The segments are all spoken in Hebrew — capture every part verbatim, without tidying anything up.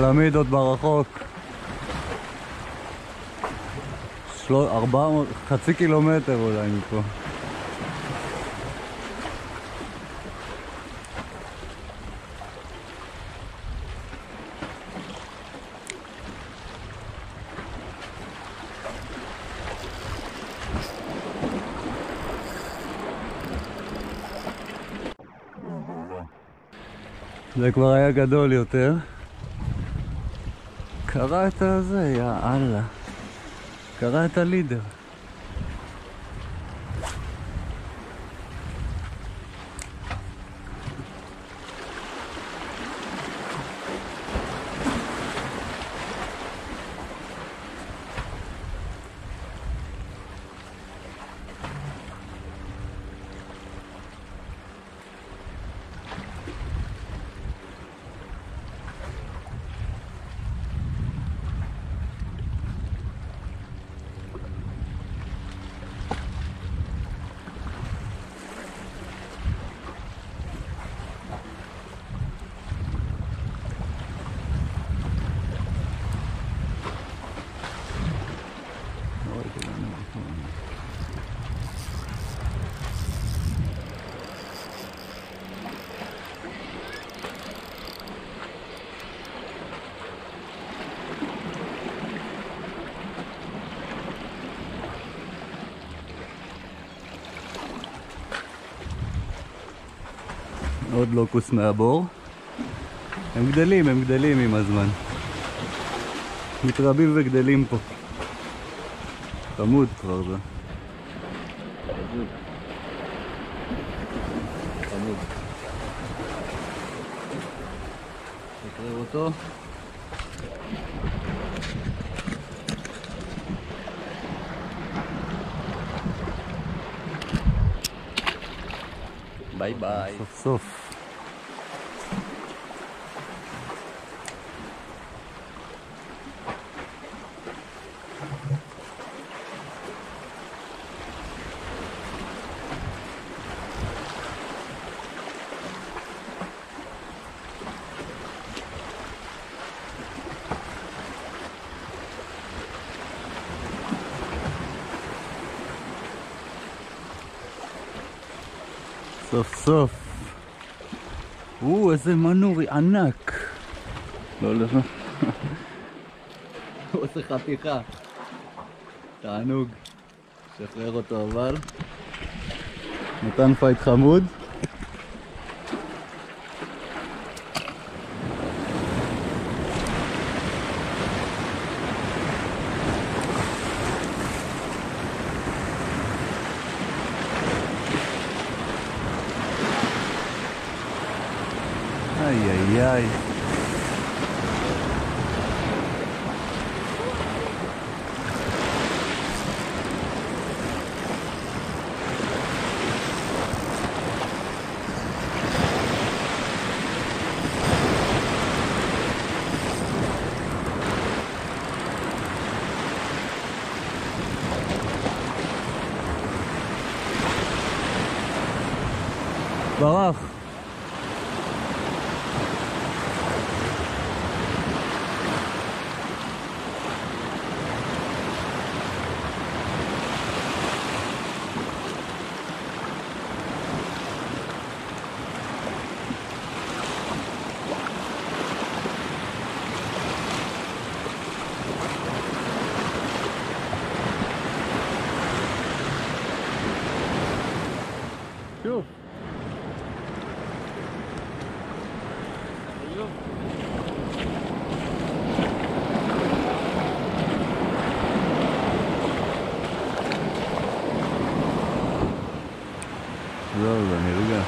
פירמידות ברחוק. שלו, ארבע מאות, חצי קילומטר אולי מפה. זה כבר היה גדול יותר. קרא את הזה, יא אללה. קרא את הלידר. עוד לוקוס מהבור. הם גדלים, הם גדלים עם הזמן. מתרבים וגדלים פה. חמוד כבר זה. חמוד. תקרר אותו. ביי ביי. סוף סוף. סוף סוף. או, איזה מנורי ענק. לא, לא. הוא עושה חתיכה. תענוג. שחרר אותו אבל. נתן פייט חמוד. איי איי איי. ברח. שוב. זהו, זה נרגע.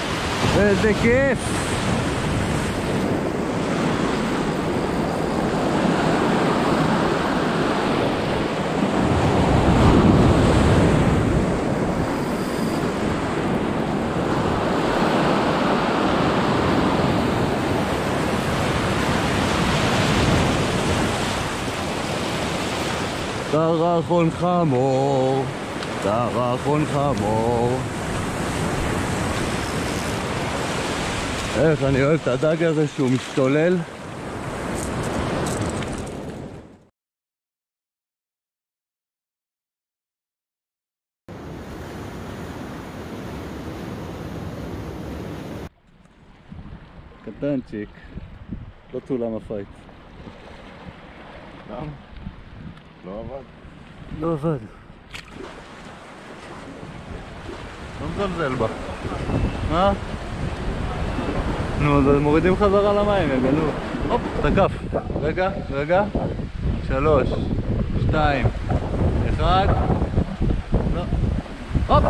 איזה כיף! קרחון חמור, קרחון חמור. איך אני אוהב את הדג הזה שהוא משתולל. קטנצ'יק, לא צולם הפייט. למה? לא עבד. לא עבד. לא מזלזל בה. מה? נו, אז מורידים חזרה למים, יא גנוב. הופ, תקף. רגע, רגע. שלוש, שתיים, אחד. לא. הופ!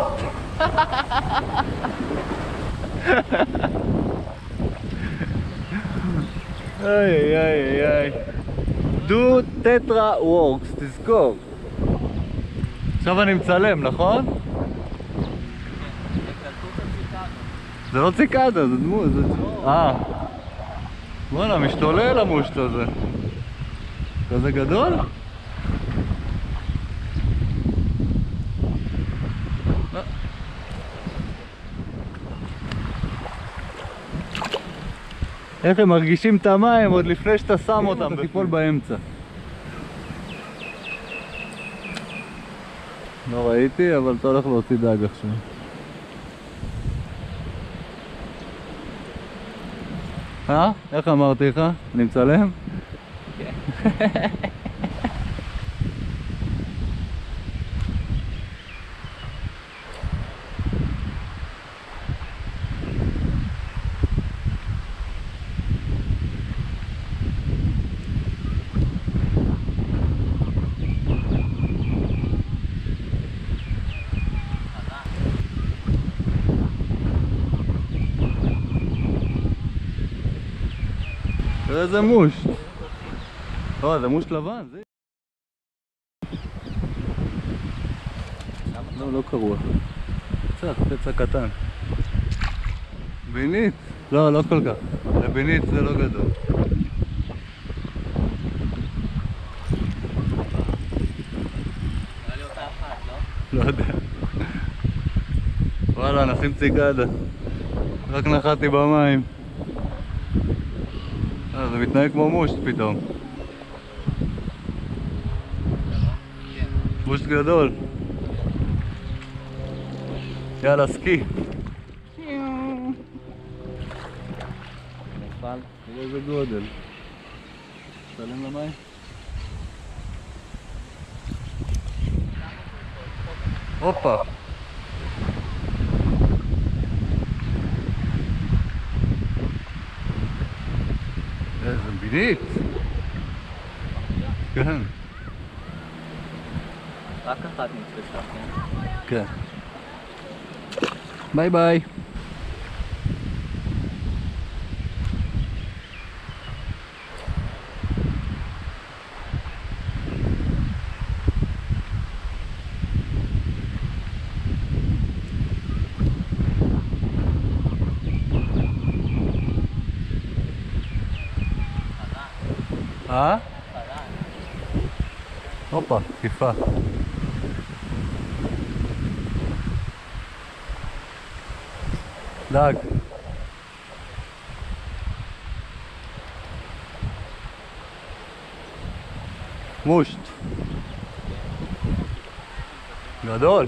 איי איי איי. דו טטרה וורקס, תזכור. עכשיו אני מצלם, נכון? זה לא ציקדה, זה דמות. אה. וואלה, משתולל המושט הזה. כזה גדול? איך הם מרגישים את המים עוד לפני שאתה שם אותם, אתה תיפול באמצע. לא ראיתי, אבל אתה הולך להוציא דג עכשיו. אה? איך אמרתי לך? אני מצלם? כן. איזה מוש. לא, זה מוש לבן, זה... לא, לא קרוע. קצת, פצע קטן. בינית? לא, לא כל כך. לבינית זה לא גדול. היה לי אותה אחת, לא? לא יודע. וואלה, נשים ציקדה. רק נחתי במים. אה, זה מתנהג כמו מושט פתאום. מושט גדול. יאללה, סקי. נפל. תראה איזה גודל. תעלם למים? הופה. איזה בינית. כן. רק אחת נתפסה, כן? כן. ביי ביי. אה? הופה, תקיפה. דג. מושט. גדול.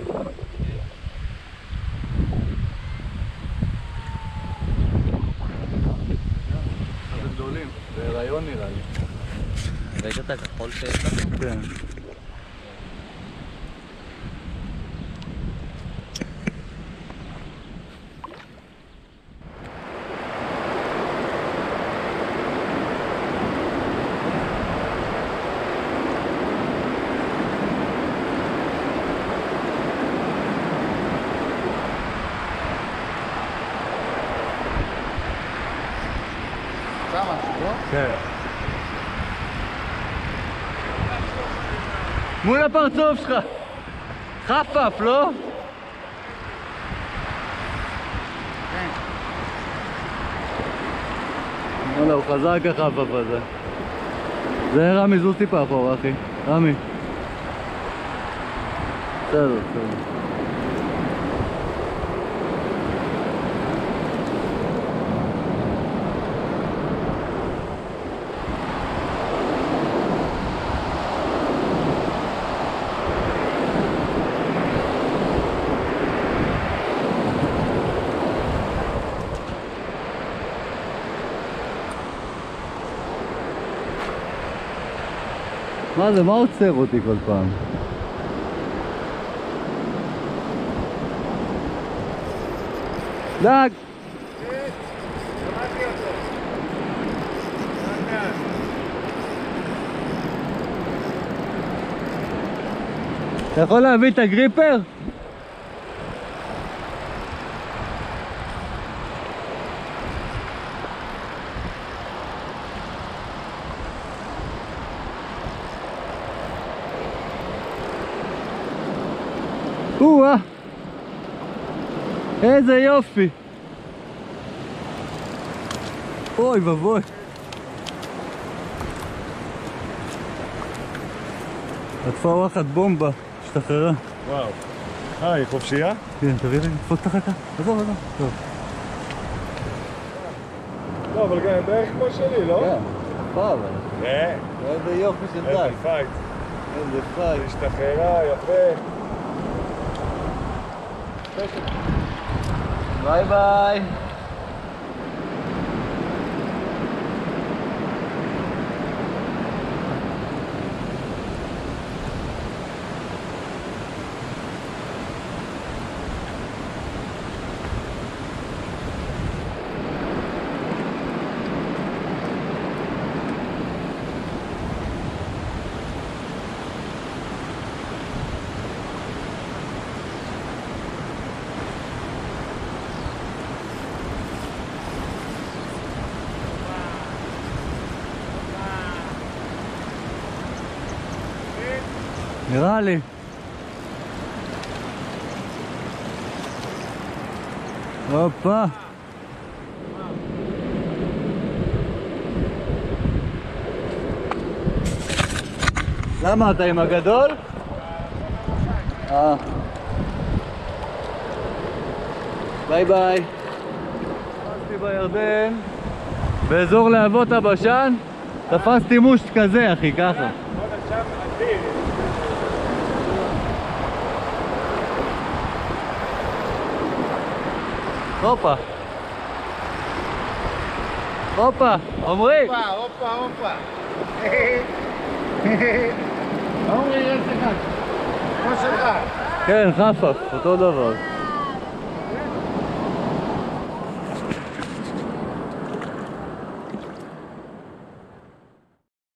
זה גדולים. זה רעיון נראה לי. ראית את הכחול שיש לנו? כן. שמה, לא? כן. מול הפרצוף שלך. חפף, לא? כן. וואלה, הוא חזק החפף הזה. זה רמי, זוז טיפה אחורה, אחי. רמי. בסדר, בסדר. מה זה? מה עוצר אותי כל פעם? דג! שמעתי אותו. אתה יכול להביא את הגריפר? או-אה! איזה יופי! אוי ובוי! עטפה וואחד בומבה, השתחררה. וואו. אה, היא חופשייה? כן, תביא לי, תפוס את החכה. עזוב, עזוב. טוב. לא, אבל גם בערך כמו שלי, לא? כן, יפה אבל. כן. איזה יופי של איזה דג. פייט. איזה פייט. השתחררה, יפה. ביי ביי. נראה לי. הופה. למה אתה עם הגדול? אה. ביי ביי. תפסתי בירדן באזור להבות הבשן, תפסתי מושט כזה אחי, ככה. הופה. הופה, עומרי. הופה, הופה, הופה. עומרי, יש לך. כמו שלך. כן, חפף, אותו דבר.